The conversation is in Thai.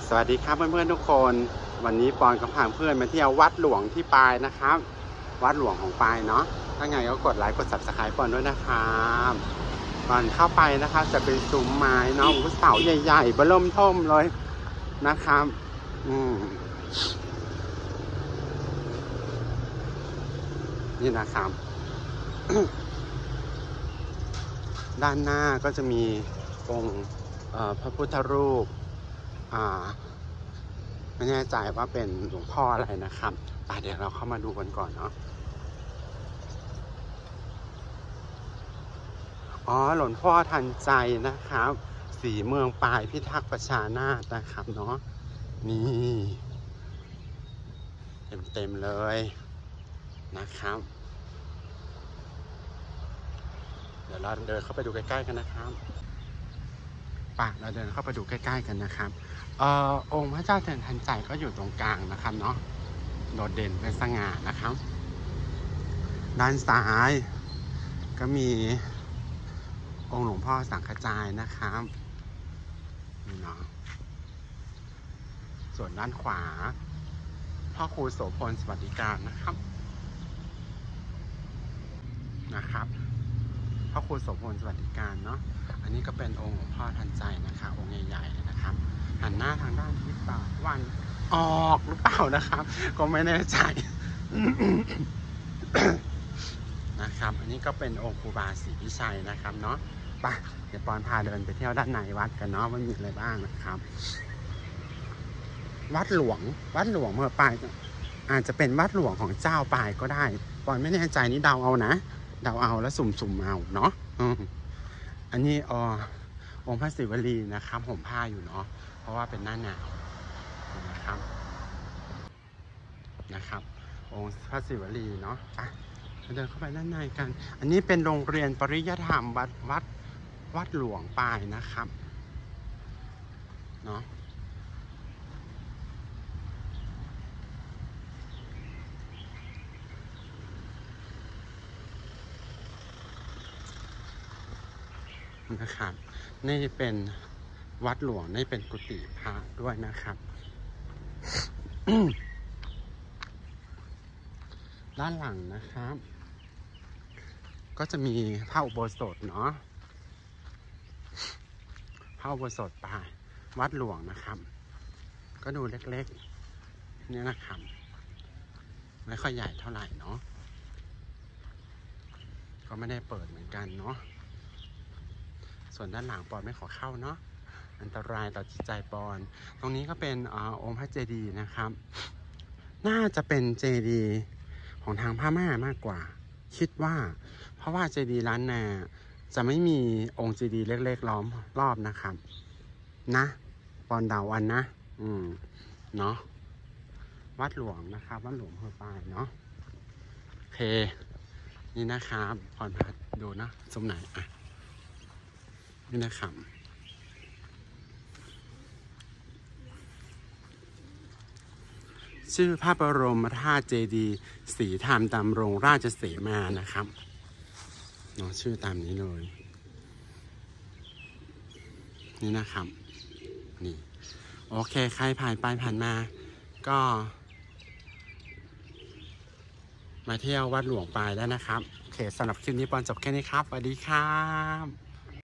สวัสดีครับเพื่อนๆทุกคนวันนี้ปอนกับพาเพื่อนมาเที่ยววัดหลวงที่ปายนะครับวัดหลวงของปายเนาะถ้าไงก็กดไลค์กด Subscribe ปอนด้วยนะครับก่อนเข้าไปนะครับจะเป็นซุ้มไม้เนาะเสาใหญ่ๆเบิ่มท่มเลยนะครับนี่นะครับ ด้านหน้าก็จะมีองค์พระพุทธรูปไม่แน่ใจว่าเป็นหลวงพ่ออะไรนะครับเดี๋ยวเราเข้ามาดูกันก่อนเนาะหลวงพ่อทันใจนะครับสีเมืองปายพิทักษ์ประชานาถนะครับเนาะนี่เต็มเลยนะครับเดี๋ยวเราเดินเข้าไปดูใกล้ๆกันนะครับเราเดินเข้าไปดูใกล้ๆกันนะครับองค์พระเจ้าทันใจก็อยู่ตรงกลางนะครับเนาะโดดเด่นเป็นสง่านะครับด้านซ้ายก็มีองค์หลวงพ่อสังฆจายนะครับนี่เนาะส่วนด้านขวาพ่อครูโสพลสวัสดิการนะครับพ่อครูโสพลสวัสดิการเนาะอันนี้ก็เป็นองค์หลวงพ่อทันใจนะคะองค์ใหญ่ๆเลยนะครับหันหน้าทางด้านทิศตะวันออกหรือเปล่านะครับก็ไม่แน่ใจ นะครับอันนี้ก็เป็นองค์ครูบาศรีวิชัยนะครับเนาะไปเดี๋ยวปอนพาเดินไปเที่ยวด้านในวัดกันเนาะว่ามีอะไรบ้างนะครับวัดหลวงเมื่อปายอาจจะเป็นวัดหลวงของเจ้าปายก็ได้ปอนไม่แน่ใจนี่เดาเอานะเดาเอาแล้วสุ่มเอาเนาะอันนี้องค์พระศิวลีนะครับห่มผ้าอยู่เนาะเพราะว่าเป็นหน้าหนาวนะครับองค์พระศิวลีเนาะเดินเข้าไปด้านในกันอันนี้เป็นโรงเรียนปริยธรรมวัดหลวงปายนะครับเนาะนะครับนี่เป็นวัดหลวงนี่เป็นกุฏิพระด้วยนะครับ ด้านหลังนะครับก็จะมีพระอุโบสถเนาะพระอุโบสถปายวัดหลวงนะครับก็ดูเล็กๆนี่นะครับไม่ค่อยใหญ่เท่าไหร่เนาะก็ไม่ได้เปิดเหมือนกันเนาะส่วนด้านหลังปอนไม่ขอเข้าเนาะอันตรายต่อจิตใจปอนตรงนี้ก็เป็นองค์พระเจดีย์นะครับน่าจะเป็นเจดีย์ของทางพม่ามากกว่าคิดว่าเพราะว่าเจดีย์ล้านนาจะไม่มีองค์เจดีย์เล็กๆล้อมรอบนะครับนะปอนเดาอันนะเนาะวัดหลวงนะครับวัดหลวงหัวปายเนาะโอเคนี่นะครับปอนพาดูนะสมไหนนี่นะครับชื่อพระบรมธาตุเจดีย์ศรีธรรมดำรงราชเสมานะครับเนาะชื่อตามนี้เลยนี่นะครับนี่โอเคใครผ่านไปผ่านมาก็มาเที่ยววัดหลวงปายได้นะครับโอเคสำหรับคลิปนี้ปอนจบแค่นี้ครับสวัสดีครับ